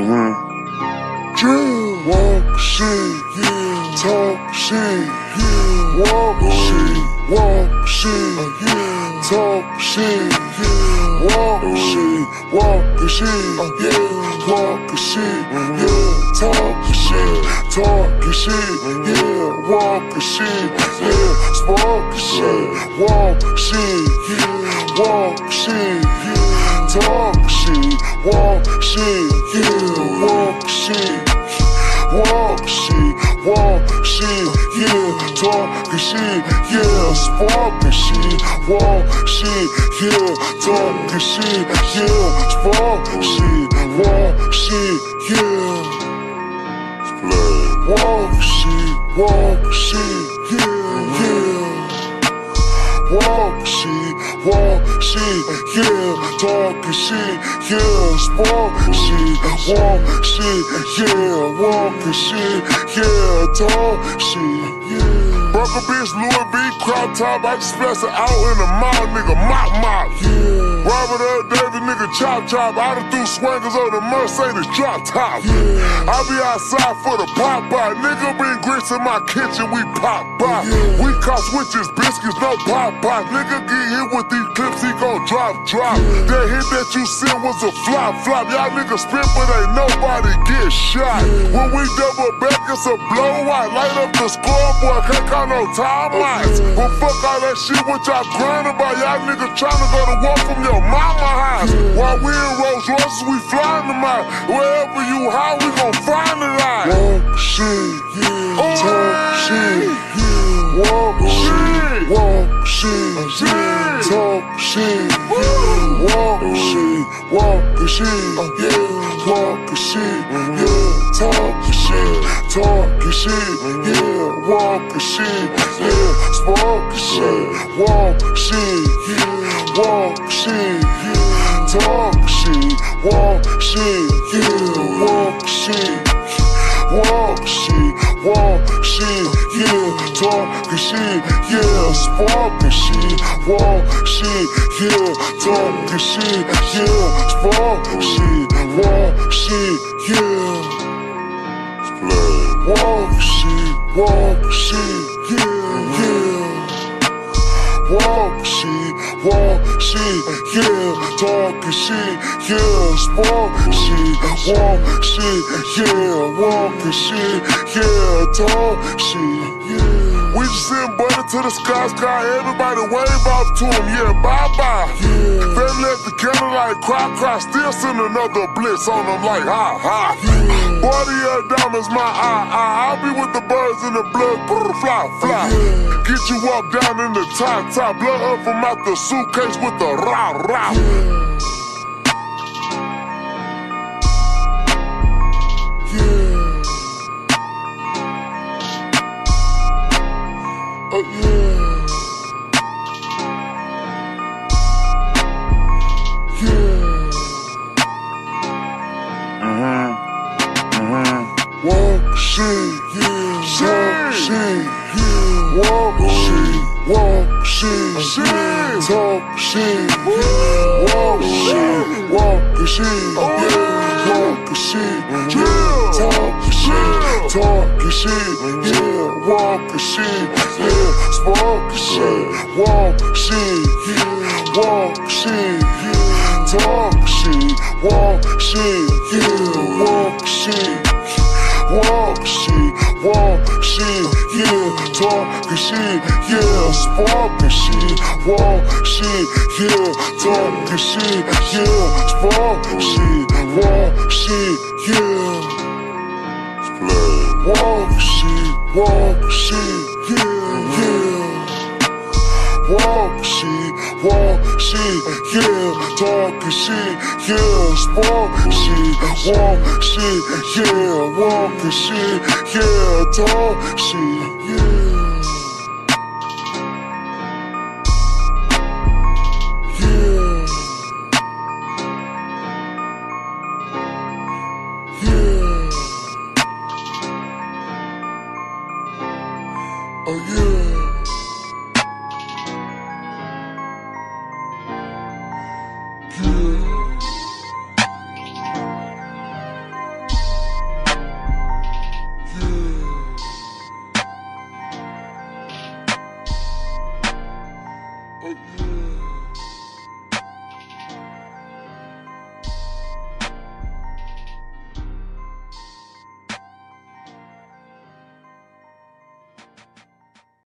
Drill, walk shit, yeah. Talk shit, yeah. Walk shit, yeah. Talk shit, yeah. Walk shit, yeah. Walk shit, yeah. Talk shit, yeah. Walk shit, yeah. Spark shit, walk shit, yeah. Walk shit, yeah. Talk shit, walk shit, yeah. Walk shit, yeah. Talk shit, yeah. Spark shit, walk shit, yeah. Talk shit, yeah. Spark shit, walk shit, yeah. Walk shit, yeah, yeah. Walk shit, yeah. Talk shit, yeah. Spark shit, walk shit, yeah. Walk shit, yeah. Talk shit, yeah. Broke a bitch, Louis V, crop top. I just splashed it out in the mouth, nigga. Mop, yeah. Robert Earl Davis, nigga, chop. I done threw swingers on the Mercedes drop top. Yeah. I be outside for the pop. Nigga bring grits in my kitchen, we pop. Yeah. We caught switches, biscuits, no pop. Nigga get hit with these clips, he gon' drop. Yeah. That hit that you sent was a flop. Y'all niggas spit, but ain't nobody get shot. Yeah. When we double back, it's a blowout. Light up the scoreboard, can't call no timeouts. But fuck all that shit what y'all grind about. Y'all niggas tryna go to war from your mama house. While we in Rolls Royces, we flying them out. Wherever you high, we gon' find the light. Walk shit, yeah. Talk shit, yeah. Walk shit, yeah. Talk shit, yeah. Walk shit, yeah. Walk shit, yeah. Talk shit, yeah. Walk shit, yeah. Spark shit, walk shit, yeah. Walk shit, yeah. Talk shit, walk shit, yeah. Walk shit, yeah. Talk shit, yeah. Spark shit, walk shit, yeah. Talk shit, yeah. Spark shit, walk shit, yeah. Walk shit, yeah, yeah. Walk shit, yeah. Talk shit, yeah. Spark shit, walk shit, yeah. Walk shit, yeah. Talk shit, yeah. We just send butter to the sky, everybody wave off to him, yeah, bye-bye. Yeah. Family at the candle like cry, still send another blitz on them like ha. Yeah. Body of diamonds, my eye. I'll be with the birds in the blood, fly. Yeah. Get you up down in the top, blood up from out the suitcase with the rah. Yeah. Oh yeah. Walk shit, yeah. Talk shit, yeah. Walk shit, yeah. Talk shit, yeah. Walk shit, yeah. Walk shit, yeah. Talk shit, yeah. Walk shit, yeah. Spark shit, walk shit, yeah. Walk shit, yeah. Talk shit, walk shit, yeah. Walk shit, yeah. Talk shit, yeah. Spark shit, walk shit, yeah. Talk shit, yeah. Spark shit, walk shit, yeah. Walk shit, yeah, yeah. Walk shit, yeah. Talk shit, yeah. Spark shit, walk shit, yeah. Walk shit, yeah. Talk shit, yeah. Oh yeah. yeah.